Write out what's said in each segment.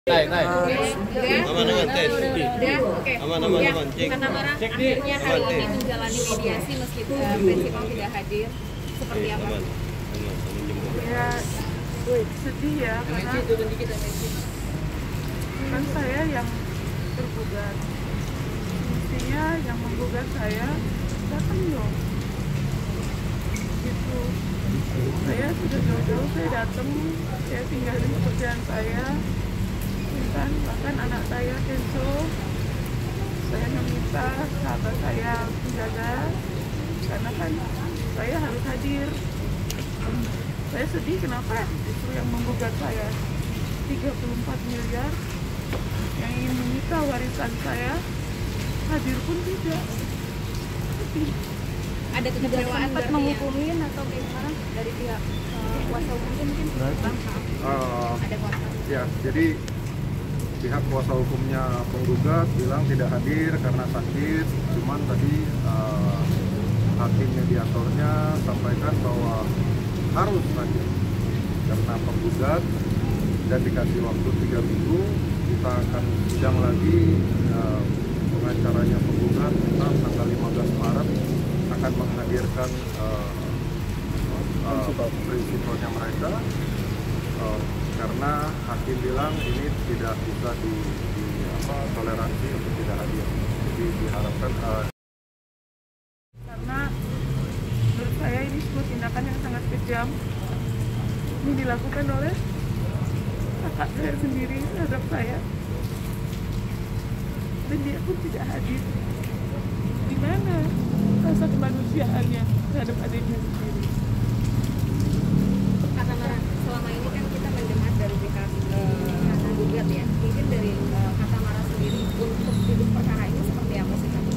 Aman tes. Oke. Aman cek. Kata Mara akhirnya hari ini menjalani mediasi meski prinsipal tidak hadir. Seperti apa? Aman. Ya, sedih ya karena bukan saya yang tergugat. Mestinya yang menggugat saya datang dong. Gitu. Saya sudah jauh-jauh saya datang, saya tinggalin pekerjaan saya. Bahkan anak saya Kenzo, saya meminta sahabat saya menjaga karena kan saya harus hadir. Saya sedih kenapa justru yang menggugat saya 34 miliar yang ingin menyita warisan saya hadir pun tidak. Sedih. Ada kekecewaan sempat menghukumin atau gimana dari pihak kuasa hukum mungkin? Ada kuasa. Ya, jadi pihak kuasa hukumnya penggugat bilang tidak hadir karena sakit. Cuman tadi hakim mediatornya sampaikan bahwa harus hadir karena penggugat dan dikasih waktu 3 minggu. Kita akan sidang lagi pengacaranya penggugat kita tanggal 15 Maret akan menghadirkan prinsipalnya mereka. Karena hakim bilang ini tidak bisa toleransi untuk tidak hadir. Jadi diharapkan karena menurut saya ini sebuah tindakan yang sangat kejam. Ini dilakukan oleh kakak saya sendiri terhadap saya, dan dia pun tidak hadir. Di mana rasa kemanusiaannya terhadap adiknya sendiri? Kata Mara, selama ini kan kita mendengar dari pihak penggugat ya, mungkin dari kata Mara sendiri untuk duduk perkara ini seperti apa sih Kak?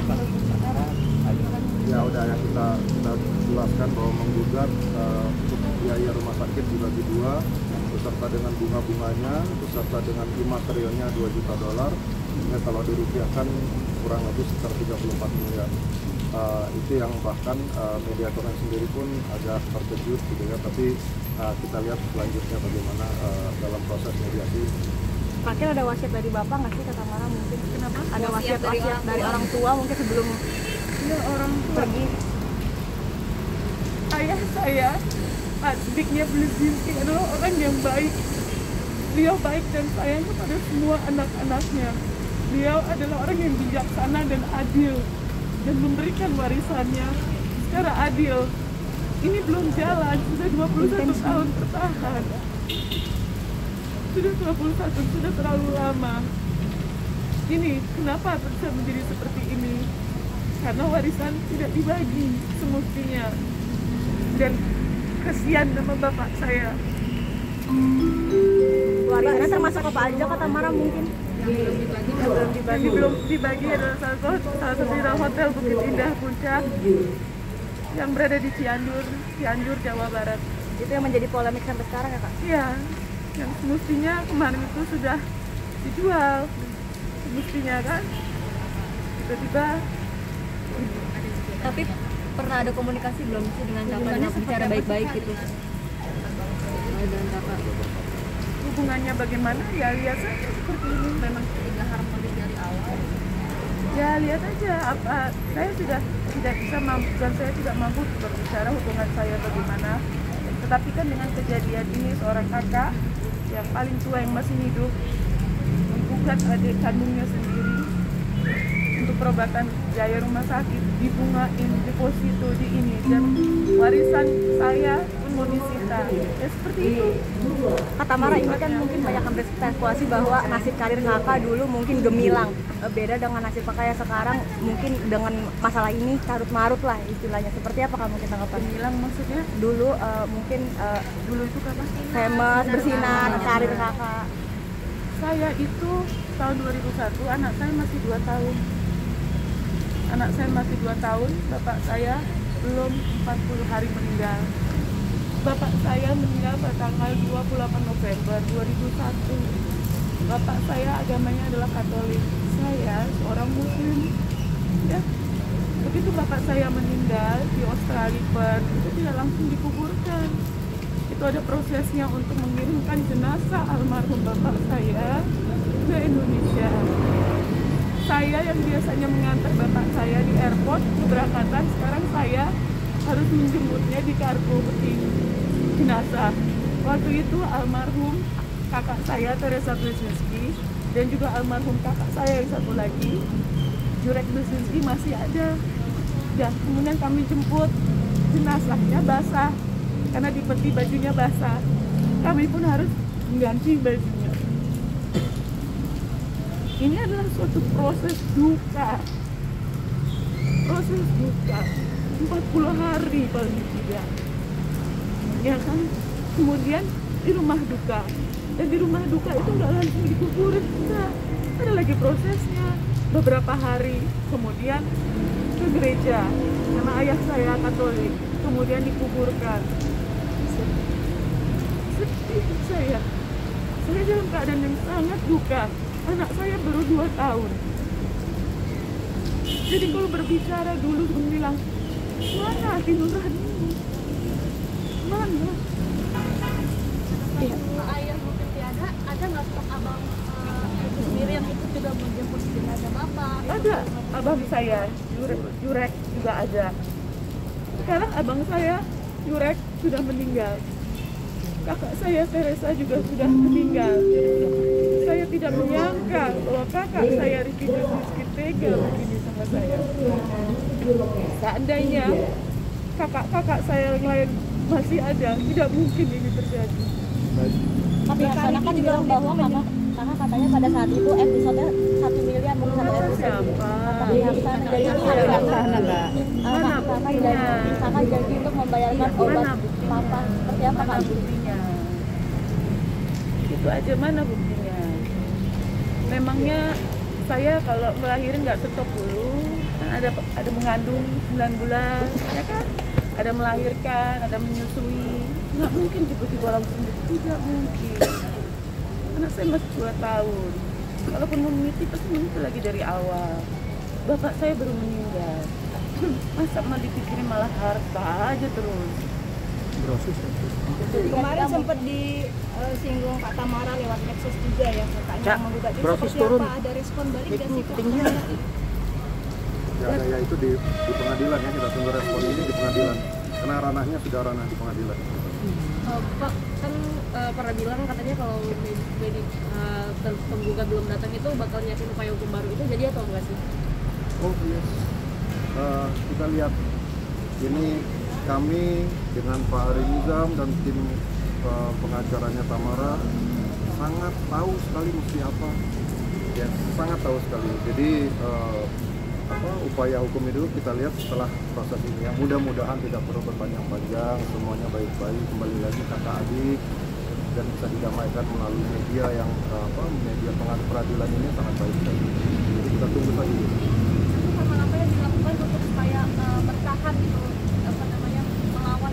ya udah ya kita jelaskan bahwa menggugat untuk biaya rumah sakit dibagi 2 beserta dengan bunga-bunganya beserta dengan imaterialnya $2 juta. Ini kalau dirupiahkan kurang lebih sekitar 34 miliar. Itu yang bahkan mediatornya sendiri pun agak terkejut gitu ya, tapi kita lihat selanjutnya bagaimana dalam proses mediasi. Mungkin ada wasiat dari Bapak nggak sih, kata Mara mungkin? Kenapa? Ada Wasiat wasiat dari orang tua mungkin sebelum Ya, orang tua. pergi. Ayah saya, adiknya Blizinski adalah orang yang baik. Beliau baik dan sayang kepada semua anak-anaknya. Beliau adalah orang yang bijaksana dan adil dan memberikan warisannya secara adil. Ini belum jalan, sudah 21 tahun bertahan. Sudah 21, sudah terlalu lama. Ini kenapa bisa menjadi seperti ini? Karena warisan tidak dibagi semestinya. Dan kesian sama bapak saya. Warisannya termasuk apa aja, kata Mara mungkin? Belum dibagi adalah salah satu hotel Bukit Indah Puncak yang berada di Cianjur, Jawa Barat. Itu yang menjadi polemik sampai sekarang ya, Kak? Iya, yang semestinya kemarin itu sudah dijual, semestinya kan. Tiba-tiba. Tapi pernah ada komunikasi belum sih dengan kakaknya, bicara baik-baik gitu? Dan kakak Hubungannya bagaimana? Ya lihat saja seperti ini, memang tidak harmonis dari awal. Ya lihat aja, apa saya sudah tidak bisa mampu dan saya tidak mampu berbicara hubungan saya bagaimana. Tetapi kan dengan kejadian ini seorang kakak yang paling tua yang masih hidup menggugat adik kandungnya sendiri untuk perobatan biaya rumah sakit, dibungain deposito di ini, dan warisan saya pun mau disita. Ya seperti itu. Kata Mara ini kan mungkin banyak yang berspekulasi bahwa nasib karir kakak dulu mungkin gemilang, beda dengan nasib kakak sekarang, mungkin dengan masalah ini carut marut lah istilahnya. Seperti apa kamu kita tanggapan? Gemilang maksudnya? Dulu mungkin Dulu itu kapan? famous, bersinar karir kakak. Saya itu tahun 2001, anak saya masih 2 tahun. Anak saya masih 2 tahun, bapak saya belum 40 hari meninggal. Bapak saya meninggal pada tanggal 28 November 2001. Bapak saya agamanya adalah Katolik. Saya seorang Muslim. Ya. Begitu bapak saya meninggal di Australia, Perth, itu tidak langsung dikuburkan. Kita itu ada prosesnya untuk mengirimkan jenazah almarhum bapak saya ke Indonesia. Saya yang biasanya mengantar bapak saya di airport keberangkatan, sekarang saya harus menjemputnya di kargo peti jenazah. Waktu itu almarhum kakak saya Teresa Blesinski dan juga almarhum kakak saya yang satu lagi Jurek Blesinski masih ada. Dan kemudian kami jemput, jenazahnya basah karena di peti bajunya basah. Kami pun harus mengganti bajunya. Ini adalah suatu proses duka. Proses duka 40 hari paling tidak. Ya kan? Kemudian di rumah duka. Dan di rumah duka itu nggak langsung dikuburin, enggak. Ada lagi prosesnya. Beberapa hari kemudian ke gereja karena ayah saya Katolik, kemudian dikuburkan. Sedih saya dalam keadaan yang sangat duka. Anak saya baru 2 tahun. Jadi kalau berbicara dulu bilang, mana hati nurani? Mana? Iya. Ayah mungkin tiada, ada nggak stok abang itu sendiri yang ikut juga menjemput jenazah bapak? Ada, abang saya Jurek juga ada. Sekarang abang saya Jurek sudah meninggal. Kakak saya Teresa juga sudah meninggal. Saya tidak menyangka bahwa kakak saya Riki Blesinski tega begini sama saya. Seandainya kakak-kakak saya yang lain masih ada, tidak mungkin ini terjadi. Tapi yang sana kan bilang bahwa kakak katanya pada saat itu episode 1 miliar mungkin satu episode. Siapa? Yang sana jadi kakak janji untuk membayarkan obat papa. Seperti apa kak? Buktinya? Itu aja, mana buktinya? Memangnya saya kalau melahirin nggak stop dulu? Kan ada mengandung 9 bulan, ya kan? Ada melahirkan, ada menyusui. Nggak mungkin tiba-tiba langsung, tidak mungkin. Anak saya masih 2 tahun. Kalaupun meniti pasti meniti lagi dari awal. Bapak saya baru meninggal. Masa malah dipikirin malah harta aja terus. Jadi kemarin sempat disinggung Kak Tamara lewat medsos juga ya, kakaknya menggugat. Jadi seperti apa? Ada respon balik nggak sih Kak Tamara? Ya itu di pengadilan ya, kita tunggu respon ini di pengadilan. Karena ranahnya sudah ranah di pengadilan. Pak, kan pernah bilang katanya kalau penggugat belum datang itu bakal nyiapin upaya hukum baru, itu jadi atau enggak sih? Oh yes. Kita lihat ini kami dengan Pak Ari Nizam dan tim pengacaranya Tamara sangat tahu sekali mesti apa. Ya, sangat tahu sekali. Jadi upaya hukum itu kita lihat setelah proses ini. Yang mudah-mudahan tidak perlu berpanjang-panjang, semuanya baik-baik, kembali lagi kakak adik dan bisa didamaikan melalui media yang media peradilan ini sangat baik sekali. Jadi kita tunggu saja. Sama apa yang dilakukan untuk supaya bertahan gitu, melawan?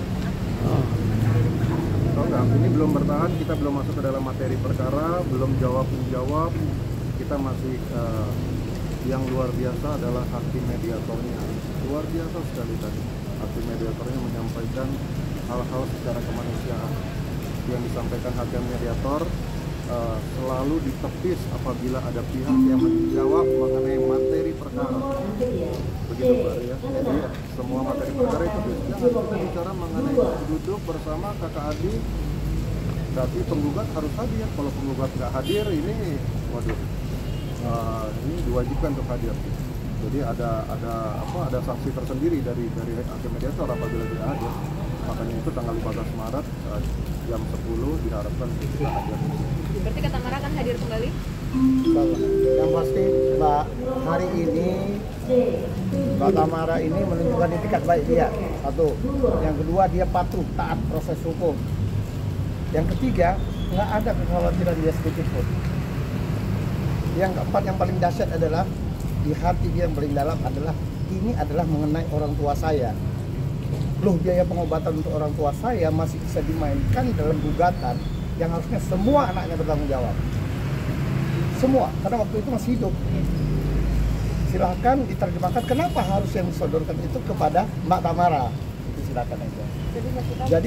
Enggak, ini belum bertahan, kita belum masuk ke dalam materi perkara, belum menjawab. Kita masih yang luar biasa adalah hakim mediatornya. Luar biasa sekali tadi. Hakim mediatornya menyampaikan hal-hal secara kemanusiaan. Yang disampaikan hakim mediator selalu ditepis apabila ada pihak yang menjawab mengenai materi perkara. Begitu Mbak ya. Jadi semua materi perkara itu jangan kita bicara mengenai duduk bersama kakak adik. Tapi penggugat harus hadir. Kalau penggugat nggak hadir ini, waduh, ini diwajibkan untuk hadir. Jadi ada sanksi tersendiri dari hakim mediator apabila tidak hadir. Makanya itu tanggal 15 Maret jam 10 diharapkan kita hadir. Berarti Kak Tamara akan hadir kembali? Yang pasti Mbak, hari ini Mbak Tamara ini menunjukkan itikat baik dia. Satu. Yang kedua, dia patuh taat proses hukum. Yang ketiga, nggak ada kekhawatiran dia sedikit pun. Yang keempat, yang paling dahsyat adalah di hati dia yang paling dalam adalah ini adalah mengenai orang tua saya. Loh, biaya pengobatan untuk orang tua saya masih bisa dimainkan dalam gugatan yang harusnya semua anaknya bertanggung jawab. Semua, karena waktu itu masih hidup. Silahkan diterjemahkan kenapa harus yang disodorkan itu kepada Mbak Tamara. Itu silakan aja. Jadi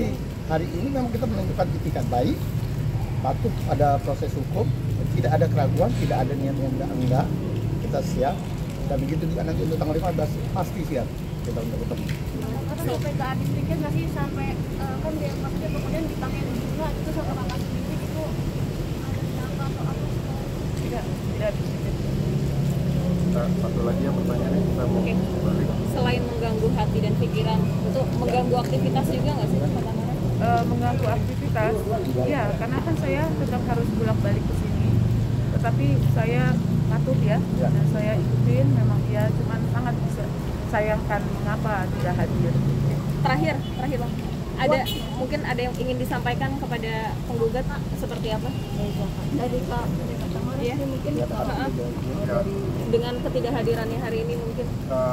hari ini memang kita menentukan itikat baik, patuh pada proses hukum, tidak ada keraguan, tidak ada niat yang enggak, kita siap. Dan begitu juga nanti untuk tanggal 15 pasti siap kita untuk ketemu. Terus sampai ke adik pikir nggak sih sampai kan dia maksudnya kemudian dipakai bunga itu sama kakak sendiri itu ada siapa atau apa? Tidak berpikir. Nah, satu lagi yang pertanyaannya kita mau Oke. balik. Selain mengganggu hati dan pikiran, itu mengganggu aktivitas juga nggak sih Kak Tamara? Mengganggu aktivitas, ya karena kan saya tetap harus bolak-balik ke sini, tetapi saya patuh ya, dan saya ikutin, memang ya cuman sangat bisa sayangkan mengapa tidak hadir. Terakhir Bang, mungkin ada yang ingin disampaikan kepada penggugat seperti apa? Dari Kak Tamara Iya. sih mungkin Ya, dengan ketidakhadirannya hari ini mungkin.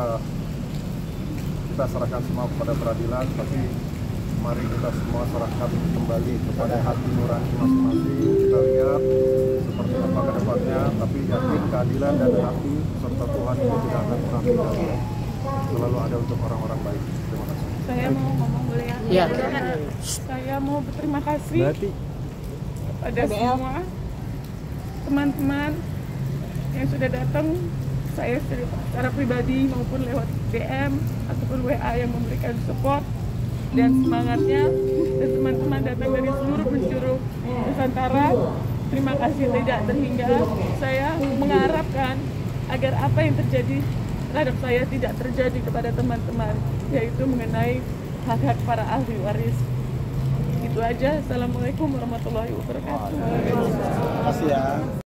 kita serahkan semua kepada peradilan, tapi mari kita semua serahkan kembali kepada hati nurani masing-masing. Kita lihat seperti apa ke depannya, tapi yakin keadilan dan hati serta Tuhan itu tidak akan pernah tinggal. Selalu ada untuk orang-orang baik. Terima kasih. Saya mau ngomong boleh ya? Iya. Saya mau berterima kasih kepada semua teman-teman yang sudah datang, saya secara pribadi maupun lewat DM ataupun WA yang memberikan support dan semangatnya, dan teman-teman datang dari seluruh penjuru Nusantara. Terima kasih tidak terhingga. Saya mengharapkan agar apa yang terjadi terhadap saya tidak terjadi kepada teman-teman, yaitu mengenai hak-hak para ahli waris. Itu aja. Assalamualaikum warahmatullahi wabarakatuh. Terima kasih ya.